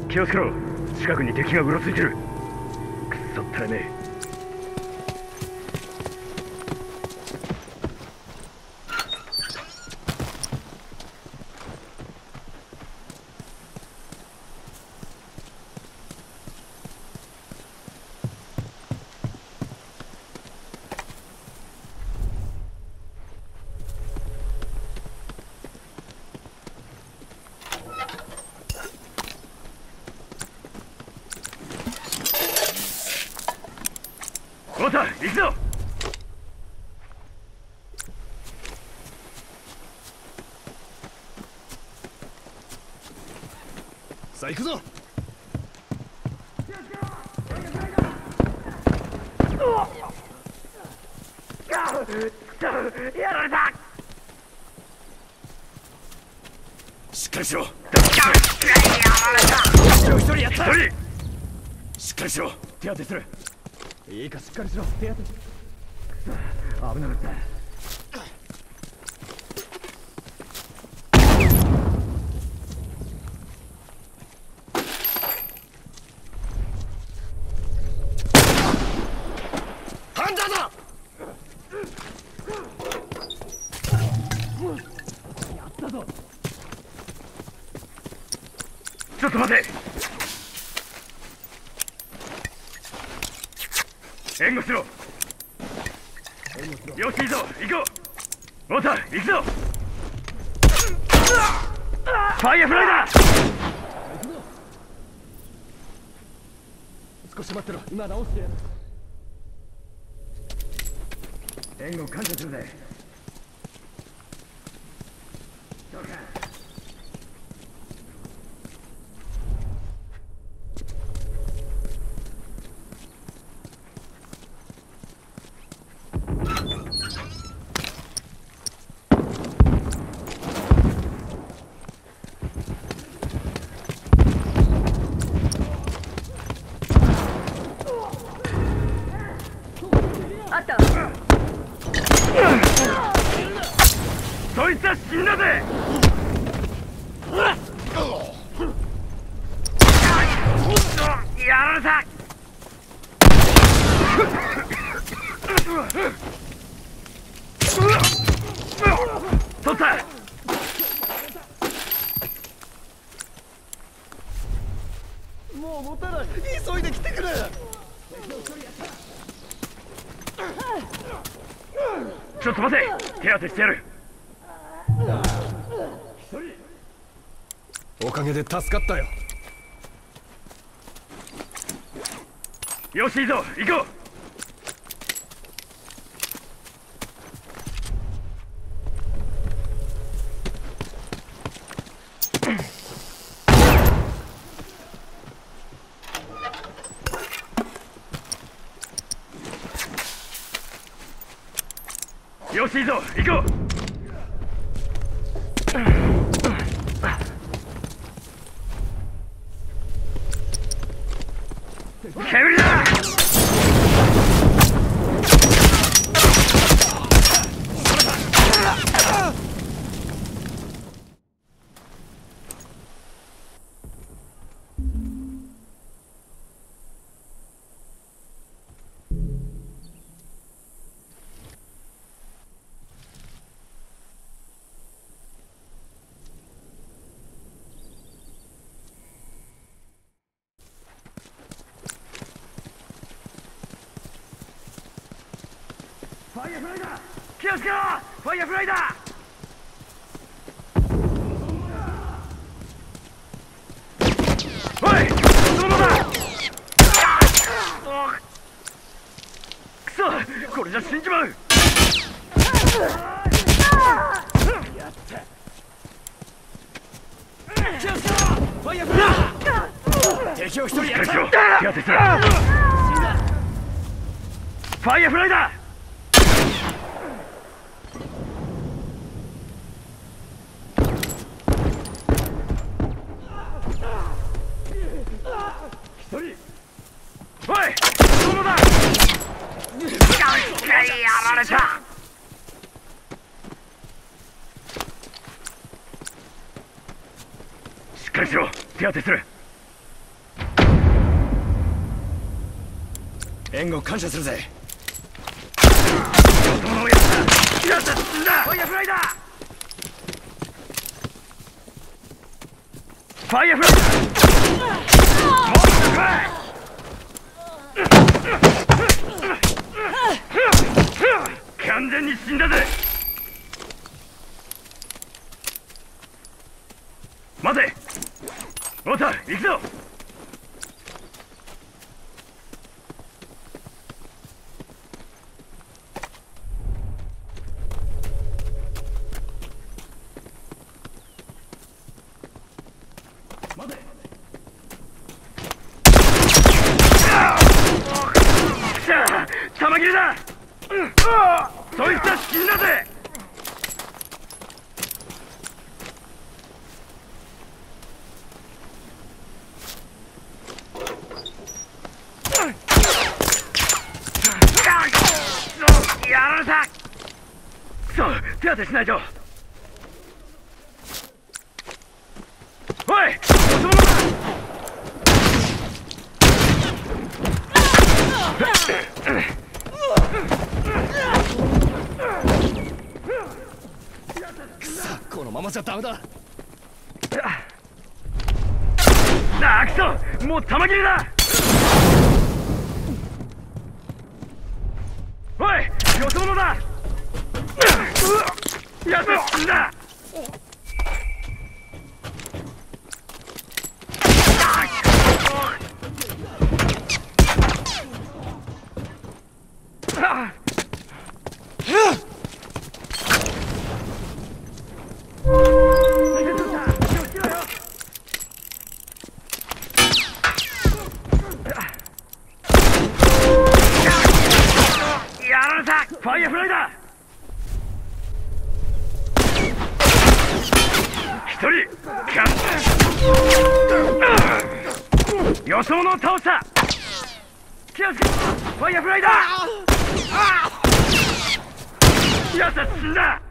気をつけろ。近くに敵がうろついてる。くっそったれねえ。ウォーター、行くぞ。 さあ行くぞ。 やられた。 しっかりしろ。 やられた。 一人やった。 一人。 しっかりしろ。 手当てする。いいか、しっかりしろ。手当て。危なかった。 ハンターだ。 やったぞ。ちょっと待て。援護しろ。よし、いいぞ、行こう。ウォーター、行くぞ。ファイヤーフライだ。 少し待ってろ。今直してやる。 援護感謝するぜ。どうか。そいつは死んだぜ。やられた。取った。 もう持たない。急いで来てくれ。 ちょっと待て。手当てしてやる。 おかげで助かったよ。 よし、いいぞ、行こう。よし、いいぞ、行こう。煙だ。ファイヤーフライだ。気をつけろ。ファイヤーフライだ。おい、そのままだ。くそ、これじゃ死んじまう。やった。 気をつけろ。ファイヤーフライ。敵を一人やった。 手当てする。ファイヤーフライだ。一人。おい、そのままだ。やられた。しっかりしろ。手当てする。 援護感謝するぜ。 よそ者をやった。やった死んだ。ファイヤーフライだ。ファイヤーフライだ。もっと来い。完全に死んだぜ。待て、ウォーター行くぞ。待て。弾切れだ。そいつは死んだぜ。やられた。くそ、手当てしないと。おい、よそ者だ。 このままじゃダメだ。 くそ、もう弾切れだ。おい、よそ者だ。やつ死んだ。ファイヤーフライだ。一人キャッよそ者を倒した。気をつけ。ファイヤーフライだ。やつは死んだ。